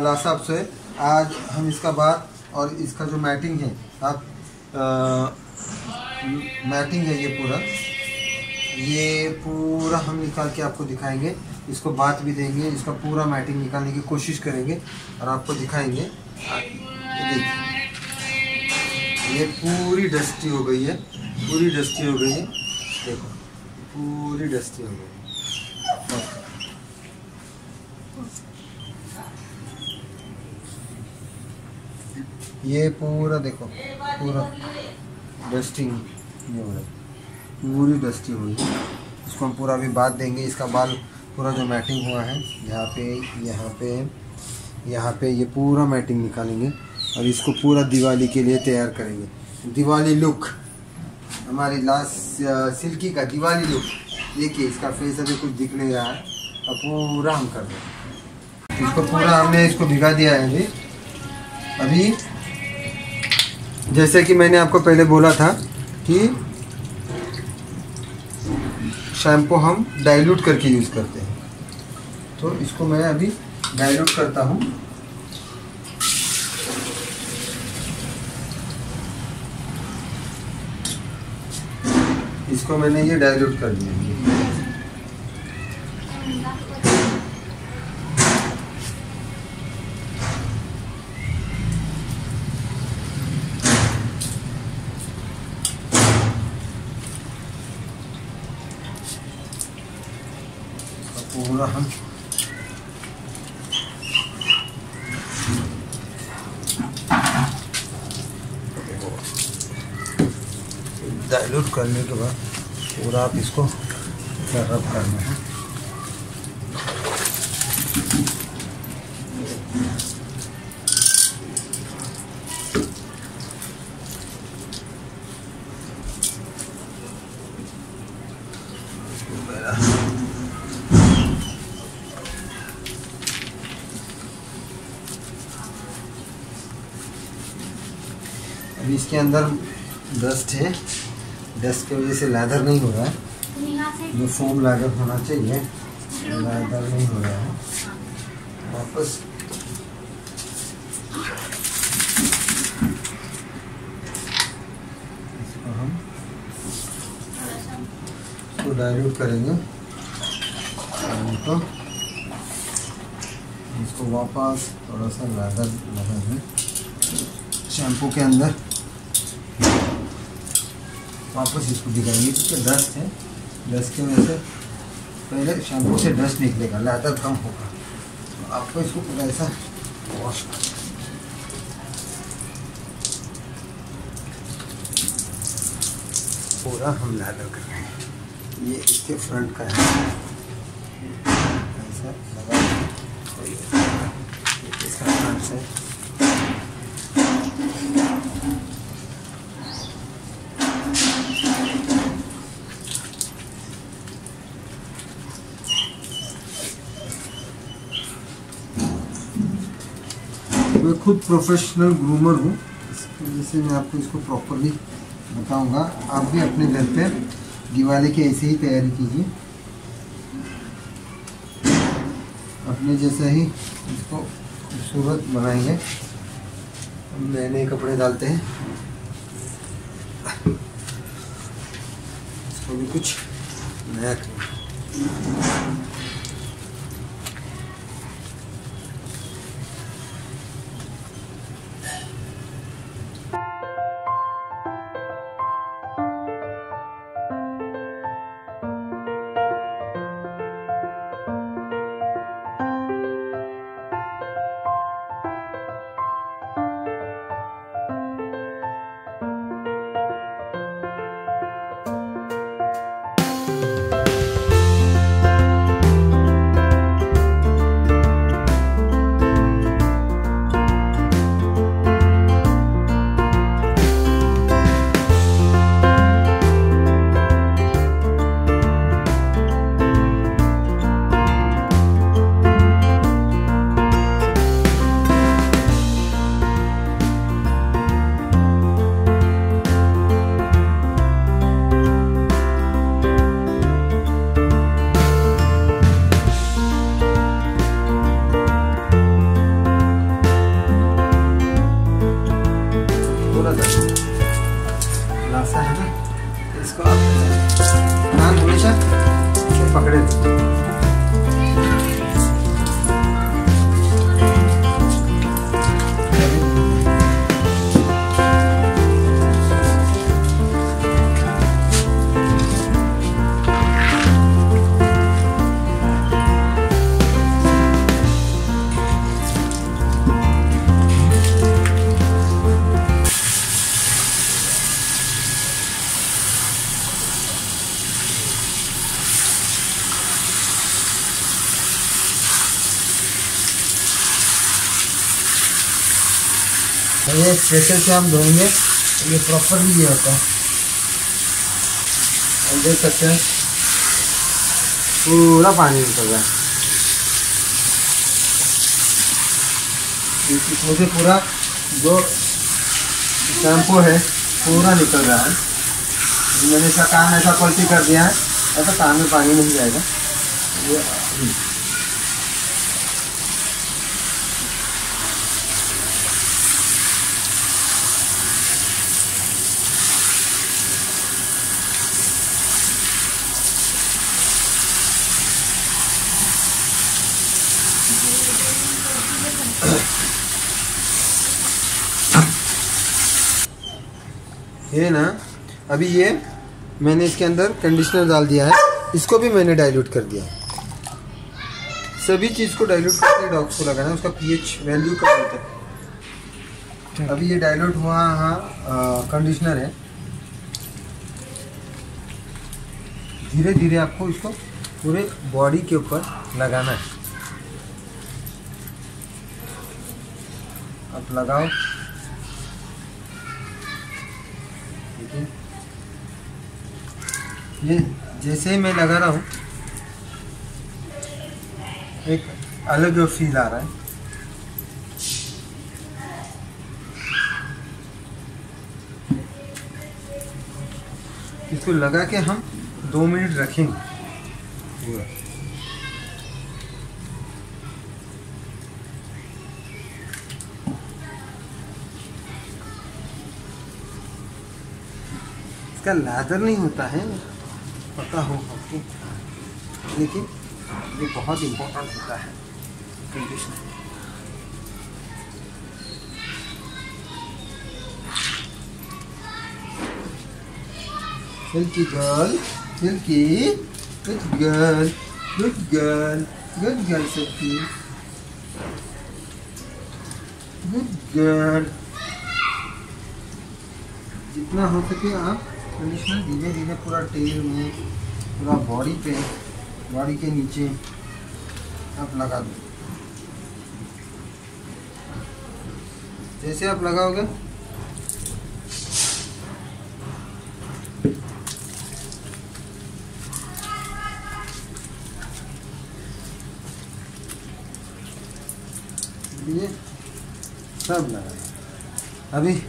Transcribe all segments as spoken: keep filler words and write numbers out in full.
लासा अपसो है। आज हम इसका बात और इसका जो मैटिंग है, आप मैटिंग है ये पूरा ये पूरा हम निकाल के आपको दिखाएंगे। इसको बात भी देंगे, इसका पूरा मैटिंग निकालने की कोशिश करेंगे और आपको दिखाएंगे। ये देखिए, ये पूरी डस्टी हो गई है, पूरी डस्टी हो गई है। देखो पूरी डस्टी हो गई है। ये पूरा देखो, पूरा डस्टिंग ये हो रहा है, पूरी डस्टी हुई है। इसको हम पूरा अभी बात देंगे। इसका बाल पूरा जो मैटिंग हुआ है, यहाँ पे यहाँ पे यहाँ पे ये पूरा मैटिंग निकालेंगे और इसको पूरा दिवाली के लिए तैयार करेंगे। दिवाली लुक, हमारी लास्ट सिल्की का दिवाली लुक। देखिए इसका फेस अभी कुछ दिख नहीं रहा है, अब पूरा हम कर देंगे इसको। पूरा हमने इसको भिगा दिया है अभी अभी जैसे कि मैंने आपको पहले बोला था कि शैम्पू हम डाइल्यूट करके यूज़ करते हैं, तो इसको मैं अभी डाइल्यूट करता हूँ। इसको मैंने ये डाइल्यूट कर दिया। पूरा हम डाइल्यूट करने के बाद पूरा आप इसको रब करना है। अभी इसके अंदर डस्ट है, डस्ट की वजह से लैदर नहीं हो रहा है। जो फोम लैदर होना चाहिए लैदर नहीं हो रहा है। वापस इसको हम इसको डाइल्यूट करेंगे तो इसको वापस थोड़ा सा लैदर लगाएंगे शैम्पू के अंदर, वापस इसको दिखाएंगे क्योंकि डस्ट है। डस्ट की वजह से पहले शैम्पू से डस्ट निकलेगा, लैदर कम होगा। तो आपको इसको पूरा ऐसा वॉश करना है। पूरा हम लैदर कर रहे हैं। ये इसके फ्रंट का है, ऐसा लगा इसका फ्रंट से मैं खुद प्रोफेशनल ग्रूमर हूँ, इसकी वजह से मैं आपको इसको प्रॉपरली बताऊंगा। आप भी अपने घर पे दिवाली की ऐसे ही तैयारी कीजिए, अपने जैसा ही इसको खूबसूरत बनाएंगे। हम नए नए कपड़े डालते हैं, इसको भी कुछ नया करें। ये प्रेशर से हम धोएंगे, ये प्रॉपरली ये होता है। हम देख सकते हैं पूरा पानी निकल रहा है, इसमें से पूरा जो शैम्पू है पूरा निकल रहा है। मैंने इसका कान ऐसा पलटी कर दिया है, ऐसा कान में पानी नहीं जाएगा। ये ये ना, अभी ये मैंने इसके अंदर कंडीशनर डाल दिया है, इसको भी मैंने डाइल्यूट कर दिया। सभी चीज़ को डाइल्यूट करके डॉग्स को लगाना है, उसका पीएच वैल्यू कम होता है। अभी ये डाइल्यूट हुआ हाँ कंडीशनर है, धीरे धीरे आपको इसको पूरे बॉडी के ऊपर लगाना है। आप लगाओ, ये जैसे ही मैं लगा रहा हूँ एक अलग फील आ रहा है। इसको लगा के हम दो मिनट रखेंगे पूरा। इसका लादर नहीं होता है, पता हो आपको, लेकिन ये बहुत इम्पोर्टेंट होता है conditioner. Silky girl, Silky, good girl, good girl, good girl Silky, good girl. जितना हो सके आप कंडीशनर धीरे धीरे पूरा टेल में, पूरा बॉडी पे, बॉडी के नीचे आप लगा दो। जैसे आप लगाओगे ये सब लगा। अभी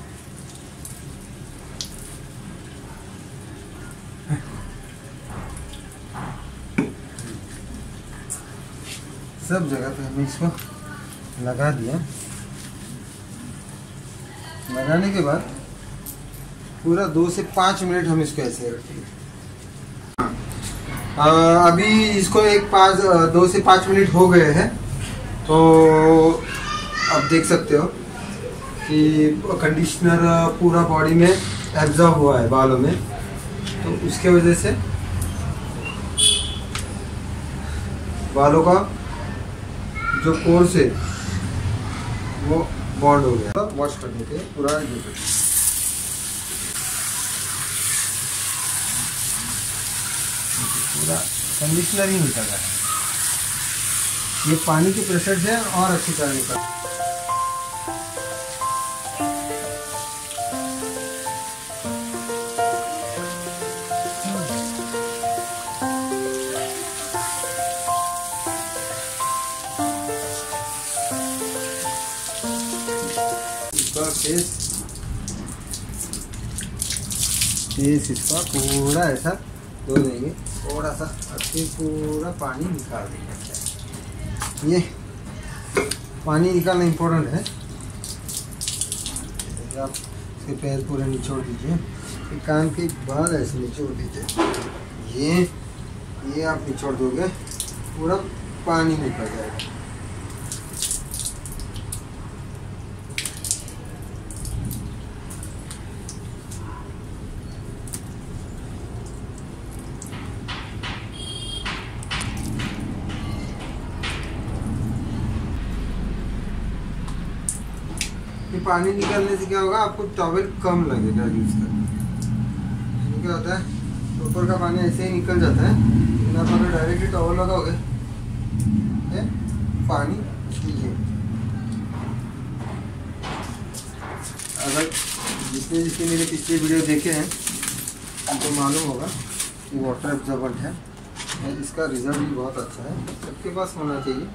सब जगह पे हमने इसको लगा दिया। लगाने के बाद पूरा दो से पाँच मिनट हम इसको ऐसे रखेंगे। अभी इसको एक पाँच दो से पाँच मिनट हो गए हैं, तो आप देख सकते हो कि कंडीशनर पूरा बॉडी में एब्जॉर्ब हुआ है बालों में, तो उसके वजह से बालों का जो कोर्स है वो बॉन्ड हो गया। वॉश करने के पूरा ये पूरा कंडीशनर ही निकल रहा है। ये पानी के प्रेशर से और अच्छी तरह निकल। फेस फेस इसका पूरा ऐसा धो देंगे, थोड़ा सा अच्छे पूरा पानी निकाल देंगे। ये पानी निकालना इम्पोर्टेंट है। आप इसके पैर पूरे निचोड़ दीजिए, कान के बाल ऐसे निचोड़ दीजिए। ये ये आप निचोड़ दोगे पूरा पानी निकल जाएगा। पानी निकालने से क्या होगा, आपको टॉवेल कम लगेगा यूज करने। क्या होता है, ऊपर का पानी ऐसे ही निकल जाता है, लेकिन आप अगर डायरेक्टली टॉवेल लगाओगे पानी ये अगर जिसने जिसने मेरे पिछले वीडियो देखे हैं उनको मालूम होगा कि वाटर एब्जॉर्बेंट है, इसका रिजल्ट भी बहुत अच्छा है, सबके पास होना चाहिए।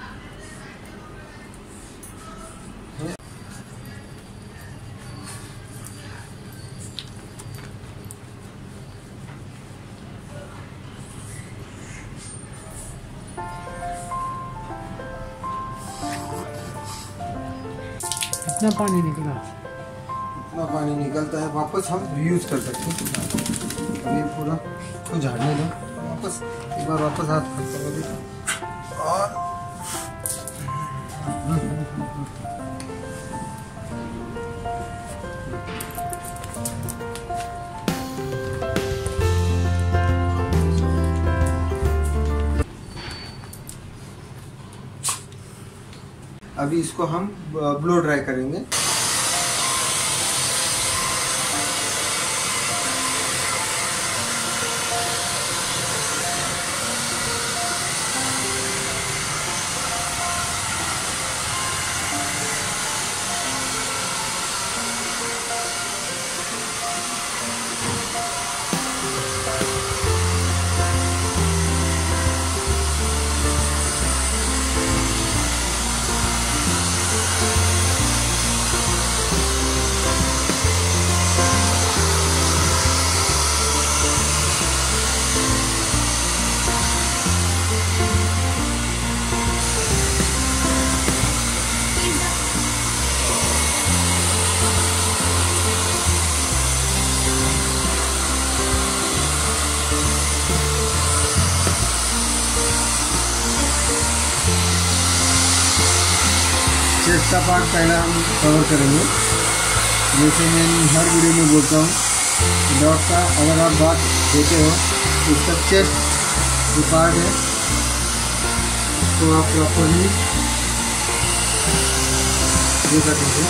इतना पानी निकला, इतना पानी निकलता है, वापस हम रीयूज कर सकते हैं। अभी पूरा को झाड़ने दो, वापस एक बार वापस हाथ करके दो और अभी इसको हम ब्लो ड्राई करेंगे। चेस्ट का पार्ट पहले हम कवर करेंगे। जैसे मैं हर वीडियो में बोलता हूँ, डॉग का अगर आप बात देते हो तो इसका चेस्ट जो पार्ट है तो आप प्रॉपरली ये करेंगे।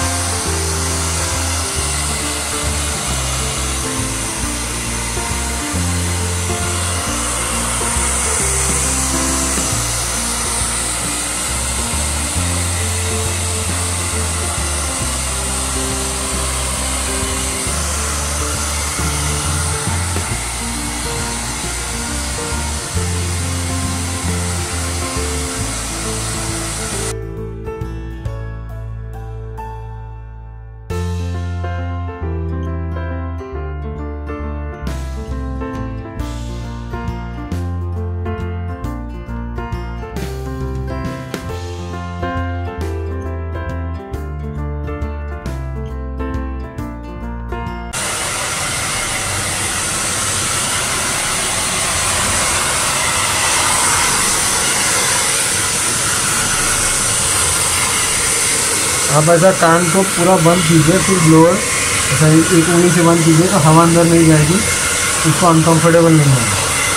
आप ऐसा कान को पूरा बंद कीजिए, फिर ब्लोअर ऐसा एक उंगली से बंद कीजिए तो हवा अंदर नहीं जाएगी, उसको अनकंफर्टेबल नहीं होगा।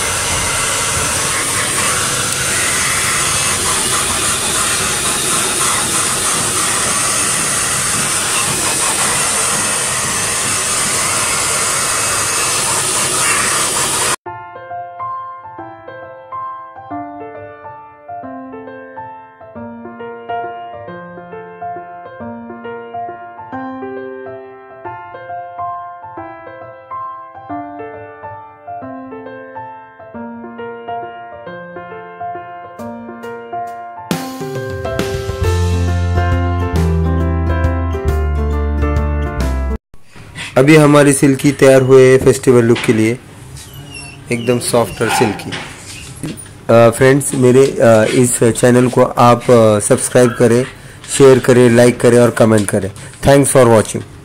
अभी हमारी सिल्की तैयार हुए फेस्टिवल लुक के लिए, एकदम सॉफ्ट और सिल्की। फ्रेंड्स, मेरे uh, इस चैनल को आप सब्सक्राइब uh, करें, शेयर करें, लाइक करें और कमेंट करें। Thanks for watching.